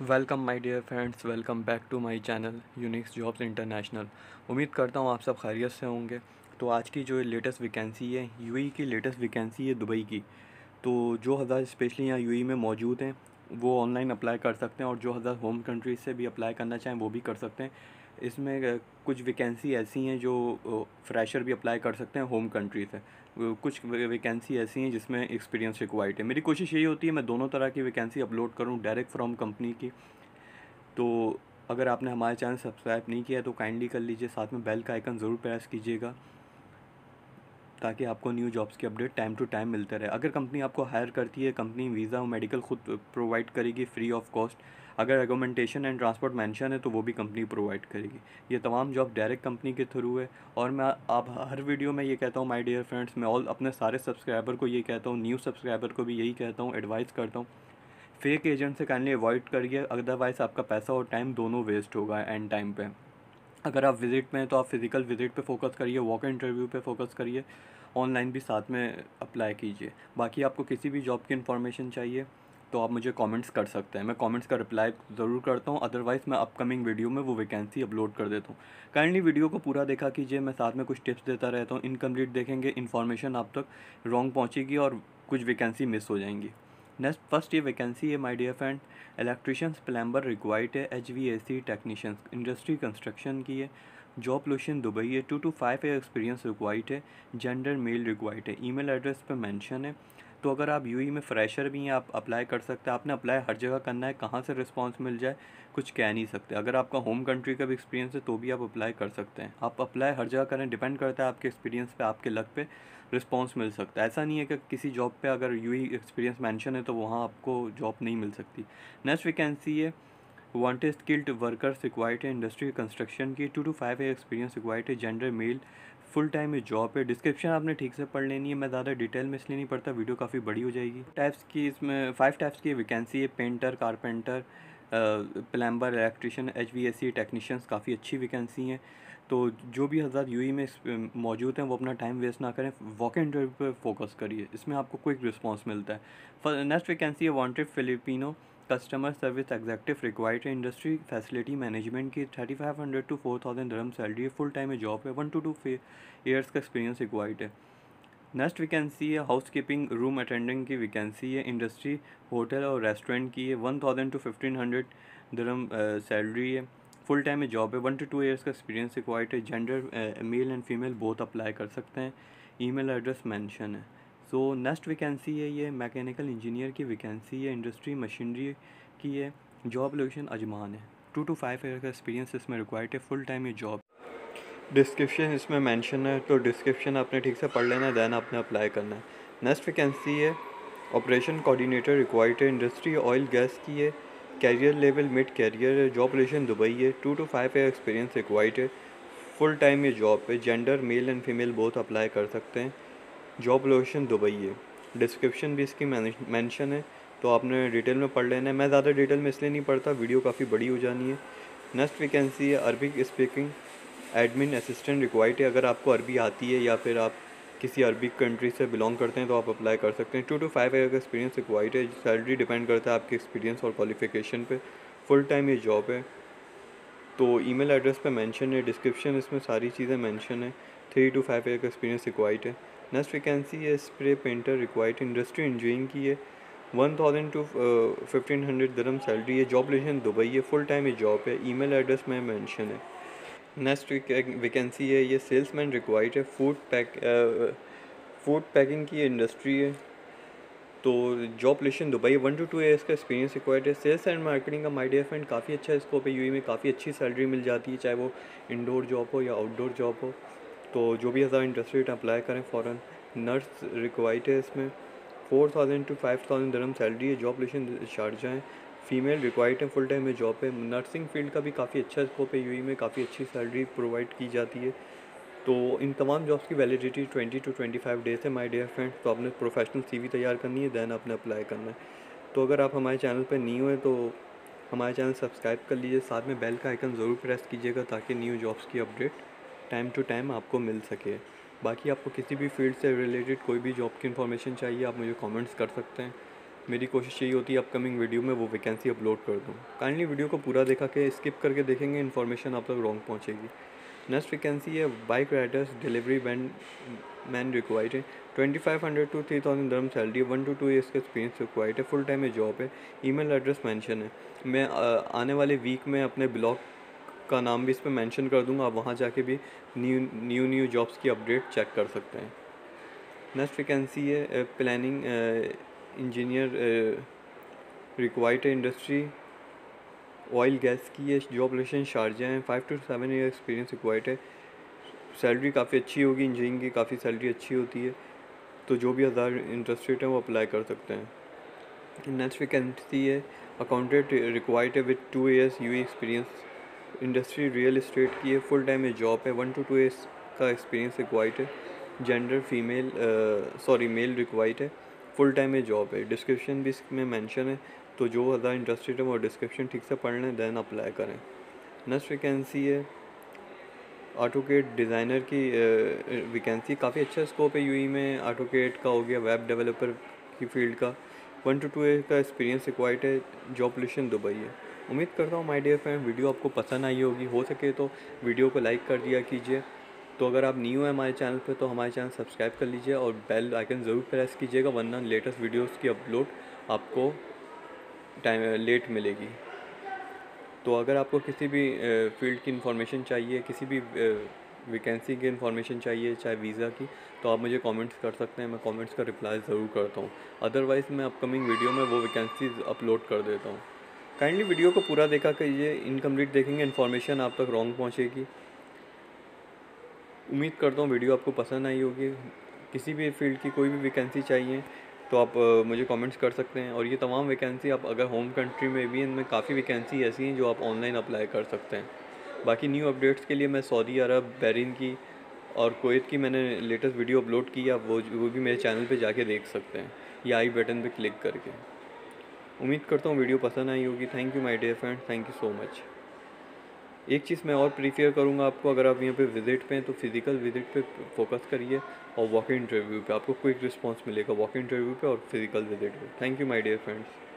Welcome my dear friends, welcome back to my channel Unix jobs international. उम्मीद करता हूँ आप सब खैरियत से होंगे। तो आज की जो लेटेस्ट वैकेंसी है यूएई की लेटेस्ट वैकेंसी है दुबई की। तो जो हज़ार स्पेशली यहाँ यूएई में मौजूद हैं वो ऑनलाइन अप्लाई कर सकते हैं, और जो हज़ार होम कंट्रीज से भी अप्लाई करना चाहें वो भी कर सकते हैं। इसमें कुछ वैकेंसी ऐसी हैं जो फ्रेशर भी अप्लाई कर सकते हैं होम कंट्री से। कुछ वैकेंसी ऐसी हैं जिसमें एक्सपीरियंस रिक्वायर्ड है। मेरी कोशिश यही होती है मैं दोनों तरह की वैकेंसी अपलोड करूं डायरेक्ट फ्रॉम कंपनी की। तो अगर आपने हमारे चैनल सब्सक्राइब नहीं किया है तो काइंडली कर लीजिए, साथ में बेल का आइकन ज़रूर प्रेस कीजिएगा ताकि आपको न्यू जॉब्स की अपडेट टाइम टू टाइम मिलते रहे। अगर कंपनी आपको हायर करती है, कंपनी वीज़ा और मेडिकल खुद प्रोवाइड करेगी फ्री ऑफ कॉस्ट। अगर एकोमेंटेशन एंड ट्रांसपोर्ट मेंशन है तो वो भी कंपनी प्रोवाइड करेगी। ये तमाम जॉब डायरेक्ट कंपनी के थ्रू है। और मैं आप हर वीडियो में ये कहता हूँ माय डियर फ्रेंड्स, मैं ऑल अपने सारे सब्सक्राइबर को ये कहता हूँ, न्यू सब्सक्राइबर को भी यही कहता हूँ, एडवाइस करता हूँ, फेक एजेंट से काइंडली अवॉइड करिए। अदरवाइज़ आपका पैसा और टाइम दोनों वेस्ट होगा एंड टाइम पे। अगर आप विज़िट में हैं तो आप फिज़िकल विज़िट पे फोकस करिए, वॉक इंटरव्यू पे फोकस करिए, ऑनलाइन भी साथ में अप्लाई कीजिए। बाकी आपको किसी भी जॉब की इन्फॉर्मेशन चाहिए तो आप मुझे कमेंट्स कर सकते हैं, मैं कमेंट्स का रिप्लाई ज़रूर करता हूँ। अदरवाइज़ मैं अपकमिंग वीडियो में वो वैकेंसी अपलोड कर देता हूँ। काइंडली वीडियो को पूरा देखा कीजिए, मैं साथ में कुछ टिप्स देता रहता हूँ। इनकम्प्लीट देखेंगे, इन्फॉर्मेशन आप तक रॉन्ग पहुँचेगी और कुछ वैकेंसी मिस हो जाएंगी। नेक्स्ट फर्स्ट ये वैकेंसी है my dear friend, electricians plumber required है, HVAC टेक्नीशियंस, इंडस्ट्री कंस्ट्रक्शन की है। जॉब लोकेशन दुबई है। 2 to 5 ईयर एक्सपीरियंस रिक्वायर्ड है। जेंडर मेल रिक्वायर्ड है। ईमेल एड्रेस पे मेंशन है। तो अगर आप यूई में फ्रेशर भी हैं आप अप्लाई कर सकते हैं। आपने अप्लाई हर जगह करना है, कहाँ से रिस्पांस मिल जाए कुछ कह नहीं सकते। अगर आपका होम कंट्री का भी एक्सपीरियंस है तो भी आप अप्लाई कर सकते हैं। आप अप्लाई हर जगह करें, डिपेंड करता है आपके एक्सपीरियंस पे, आपके लक पे रिस्पांस मिल सकता है। ऐसा नहीं है कि किसी जॉब पे अगर यूई एक्सपीरियंस मेंशन है तो वहाँ आपको जॉब नहीं मिल सकती। नेक्स्ट वैकेंसी है वांटेड स्किल्ड वर्कर्स रिक्वायर्ड है, इंडस्ट्री कंस्ट्रक्शन की। 2 to 5 ईयर एक्सपीरियंस रिक्वायर्ड है। Gender male, full time job है। डिस्क्रिप्शन आपने ठीक से पढ़ लेनी है, मैं ज़्यादा डिटेल में इसलिए नहीं पढ़ता, वीडियो काफ़ी बड़ी हो जाएगी। टाइप्स की इसमें 5 टाइप्स की वैकेंसी है, painter, carpenter, plumber, electrician, HVAC technicians. काफ़ी अच्छी वैकेंसी हैं। तो जो भी हज़ार यूई में मौजूद हैं वो अपना टाइम वेस्ट ना करें, वॉक इंटरव्यू पर फोकस करिए, इसमें आपको क्विक रिस्पॉन्स मिलता है। नेक्स्ट वैकेंसी है wanted Filipino customer service executive required है, इंडस्ट्री फैसिलिटी मैनेजमेंट की। 3500 to 4000 दरम सैलरी है। फुल टाइम जॉब है। 1 to 2 ईयर्स का एक्सपीरियंस रिक्वायर्ड है। नेक्स्ट वैकेंसी है हाउस कीपिंग रूम अटेंडेंट की वैकेंसी है, इंडस्ट्री होटल और रेस्टोरेंट की है। 1000 to 1500 दरम सैलरी है। फुल टाइम जॉब है। 1 to 2 ईयर्स का एक्सपीरियंस रिक्वायर्ड है। Gender male and female both apply कर सकते हैं। ईमेल एड्रेस मेंशन है। सो नेक्स्ट वैकेंसी है ये मैकेनिकल इंजीनियर की वैकेंसी है, इंडस्ट्री मशीनरी की है। जॉब लोकेशन अजमान है। 2 to 5 ईयर का एक्सपीरियंस इसमें रिक्वायर्ड है। फुल टाइम ये जॉब। डिस्क्रिप्शन इसमें मेंशन है तो डिस्क्रिप्शन आपने ठीक से पढ़ लेना है, देन आपने अप्लाई करना है। नेक्स्ट वैकेंसी है ऑपरेशन कोऑर्डिनेटर रिक्वायर्ड है, इंडस्ट्री ऑयल गैस की है। कैरियर लेवल मिड कैरियर है। जॉब लोकेशन दुबई है। 2 to 5 ईयर एक्सपीरियंस रिक्वायर्ड है। फुल टाइम ये जॉब है। Gender male and female both apply कर सकते हैं। जॉब लोकेशन दुबई है। डिस्क्रिप्शन भी इसकी मेंशन है तो आपने डिटेल में पढ़ लेना है। मैं ज़्यादा डिटेल में इसलिए नहीं पढ़ता, वीडियो काफ़ी बड़ी हो जानी है। नेक्स्ट वैकेंसी है Arabic speaking admin assistant required है। अगर आपको अरबी आती है या फिर आप किसी अरबिक कंट्री से बिलोंग करते हैं तो आप अप्लाई कर सकते हैं। 2 to 5 ईयर का एक्सपीरियंस रिक्वायर्ड है। सैलरी डिपेंड करता है आपके एक्सपीरियंस और क्वालिफिकेशन पे। फुल टाइम ये जॉब है। तो ईमेल एड्रेस पे मेंशन है। डिस्क्रिप्शन इसमें सारी चीज़ें मेंशन है। 3 to 5 ईयर का एक्सपीरियंस रिक्वायर्ड है। नेक्स्ट वैकेंसी है spray painter required, industry engineering की है। 1000 to 1500 दरम सैलरी है। जॉब लोकेशन दुबई है। फुल टाइम ये जॉब है। ईमेल एड्रेस में मेंशन है। नेक्स्ट वैकेंसी है ये सेल्समैन रिक्वायर्ड है, फूड पैकिंग की इंडस्ट्री है। तो job location Dubai. 1 to 2 years का एक्सपीरियंस रिक्वायर्ड है। सेल्स एंड मार्केटिंग का माय डियर फ्रेंड काफ़ी अच्छा स्कोप है यूएई में, काफ़ी अच्छी सैलरी मिल जाती है, चाहे वो इंडोर जॉब हो या आउटडोर जॉब हो। तो जो भी हज़ार इंटरेस्टेड अप्लाई करें फ़ौरन। नर्स रिक्वायर्ड है इसमें। 4000 to 5000 दरम सैलरी है। जॉब लोकेशन शारजा है। फीमेल रिक्वायर्ड है। फुल टाइम में जॉब है। नर्सिंग फील्ड का भी काफ़ी अच्छा स्कोप है यूएई में, काफ़ी अच्छी सैलरी प्रोवाइड की जाती है। तो इन तमाम जॉब्स की वैलिडिटी 20 to 25 डेज़ है माय डियर फ्रेंड्स। तो आपने प्रोफेशनल सीवी तैयार करनी है, देन आपने अप्लाई करना है। तो अगर आप हमारे चैनल पर न्यू हैं तो हमारे चैनल सब्सक्राइब कर लीजिए, साथ में बेल का आइकन ज़रूर प्रेस कीजिएगा ताकि न्यू जॉब्स की अपडेट टाइम टू टाइम आपको मिल सके। बाकी आपको किसी भी फील्ड से रिलेटेड कोई भी जॉब की इन्फॉर्मेशन चाहिए आप मुझे कमेंट्स कर सकते हैं। मेरी कोशिश यही होती है अपकमिंग वीडियो में वो वैकेंसी अपलोड कर दूँ। काइंडली वीडियो को पूरा देखा के स्किप करके देखेंगे, इन्फॉर्मेशन आप तक रॉन्ग पहुँचेगी। नेक्स्ट वैकेंसी है bike riders delivery man required है। 2500 to 3000 dirham salary, 1 to 2 years का एक्सपीरियंस रिक्वायर्ड है। फुल टाइम में जॉब है। ईमेल एड्रेस मेंशन है। मैं आने वाले वीक में अपने ब्लॉग का नाम भी इस पर मेंशन कर दूंगा, आप वहाँ जाके भी न्यू जॉब्स की अपडेट चेक कर सकते हैं। नेक्स्ट वैकेंसी है प्लानिंग इंजीनियर रिक्वायर्ड है। इंडस्ट्री ऑयल गैस की है। जॉब लोकेशन शारजा है। 5 to 7 ईयर एक्सपीरियंस रिक्वायर्ड है। सैलरी काफ़ी अच्छी होगी, इंजीनियरिंग की काफ़ी सैलरी अच्छी होती है, तो जो भी हज़ार इंटरेस्टेड हैं वो अप्लाई कर सकते हैं। नेक्स्ट वैकेंसी है अकाउंटेंट रिक्वायर्ड है with 2 years UAE experience. Industry real estate की है। फुल टाइम में जॉब है। 1 to 2 ईयर्स का एक्सपीरियंस रिक्वायर्ड है। जेंडर मेल रिक्वायर्ड है। फुल टाइम में जॉब है। डिस्क्रिप्शन भी इसमें मेंशन है, तो जो हज़ार इंटरेस्टेड है वो डिस्क्रिप्शन ठीक से पढ़ लें, देन अप्लाई करें। नेक्स्ट वैकेंसी है ऑटोकेड डिज़ाइनर की वैकेंसी। काफ़ी अच्छा स्कोप है यूई में। ऑटोकेड का हो गया, वेब डेवलपर की फील्ड का। 1 to 2 ईयर का एक्सपीरियंस रिक्वायर्ड है। जॉब लोकेशन दुबई है। उम्मीद करता हूँ माय डियर फ्रेंड वीडियो आपको पसंद आई होगी। हो सके तो वीडियो को लाइक कर दिया कीजिए। तो अगर आप न्यू हैं हमारे चैनल पे तो हमारे चैनल सब्सक्राइब कर लीजिए और बेल आइकन ज़रूर प्रेस कीजिएगा, वरना लेटेस्ट वीडियोस की अपलोड आपको टाइम लेट मिलेगी। तो अगर आपको किसी भी फील्ड की इन्फॉर्मेशन चाहिए, किसी भी वैकेंसी की इन्फॉर्मेशन चाहिए, चाहे वीज़ा की, तो आप मुझे कमेंट्स कर सकते हैं। मैं कमेंट्स का रिप्लाई ज़रूर करता हूँ। अदरवाइज़ मैं अपकमिंग वीडियो में वो वैकेंसीज अपलोड कर देता हूँ। काइंडली वीडियो को पूरा देखा कीजिए। इनकम्प्लीट देखेंगे इन्फॉर्मेशन आप तक रॉन्ग पहुँचेगी। उम्मीद करता हूँ वीडियो आपको पसंद आई होगी। किसी भी फील्ड की कोई भी वैकेंसी चाहिए तो आप मुझे कमेंट्स कर सकते हैं। और ये तमाम वैकेंसी आप अगर होम कंट्री में भी, इनमें काफ़ी वैकेंसी ऐसी हैं जो आप ऑनलाइन अप्लाई कर सकते हैं। बाकी न्यू अपडेट्स के लिए मैं सऊदी अरब, बहरीन की और कुवैत की मैंने लेटेस्ट वीडियो अपलोड की, आप वो भी मेरे चैनल पे जाके देख सकते हैं, या आई बटन पे क्लिक करके। उम्मीद करता हूँ वीडियो पसंद आई होगी। Thank you my dear friend, thank you so much. एक चीज़ मैं और प्रीफेयर करूँगा आपको, अगर आप यहाँ पे विज़िट पे हैं तो फिज़िकल विज़िट पे फोकस करिए और वॉक इन इंटरव्यू पे आपको क्विक रिस्पांस मिलेगा, वॉक इन इंटरव्यू पे और फिज़िकल विज़िट पे। Thank you my dear friends.